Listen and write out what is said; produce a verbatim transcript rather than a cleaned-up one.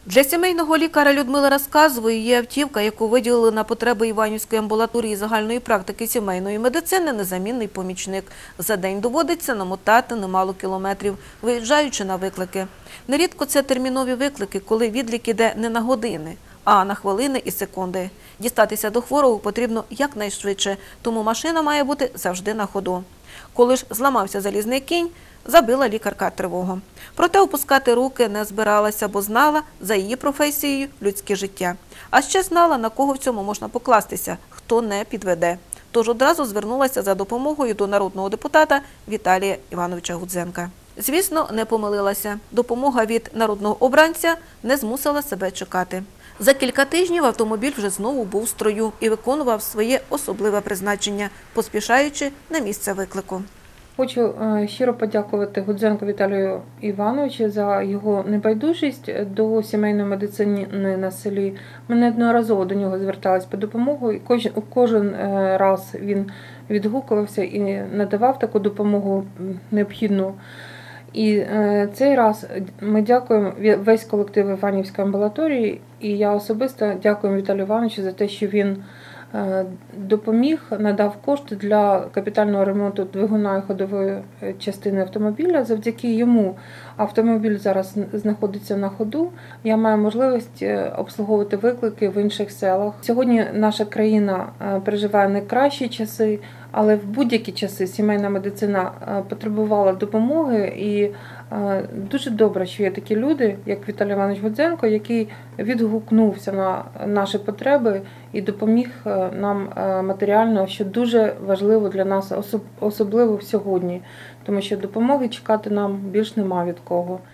Для сімейного лікаря Людмила розказує, є автівка, яку виділили на потреби Іванівської амбулаторії загальної практики сімейної медицини, незамінний помічник. За день доводиться намотати немало кілометрів, виїжджаючи на виклики. Нерідко це термінові виклики, коли відлік іде не на години, а на хвилини і секунди. Дістатися до хворого потрібно якнайшвидше, тому машина має бути завжди на ходу. Коли ж зламався залізний кінь, забила лікарка тривогу. Проте опускати руки не збиралася, бо знала за її професією людське життя. А ще знала, на кого в цьому можна покластися, хто не підведе. Тож одразу звернулася за допомогою до народного депутата Віталія Івановича Гудзенка. Звісно, не помилилася. Допомога від народного обранця не змусила себе чекати. За кілька тижнів автомобіль вже знову був в строю і виконував своє особливе призначення, поспішаючи на місце виклику. Хочу щиро подякувати Гудзенку Віталію Івановичу за його небайдужість до сімейної медицини на селі. Ми неодноразово до нього звертались по допомогу, і кожен, кожен раз він відгукувався і надавав таку допомогу необхідну. І цей раз ми дякуємо весь колектив Іванівської амбулаторії, і я особисто дякую Віталію Івановичу за те, що він допоміг, надав кошти для капітального ремонту двигуна і ходової частини автомобіля. Завдяки йому автомобіль зараз знаходиться на ходу. Я маю можливість обслуговувати виклики в інших селах. Сьогодні наша країна переживає найкращі часи, але в будь-які часи сімейна медицина потребувала допомоги, і дуже добре, що є такі люди, як Віталій Іванович Гудзенко, який відгукнувся на наші потреби і допоміг нам матеріально, що дуже важливо для нас, особливо сьогодні, тому що допомоги чекати нам більш нема від кого.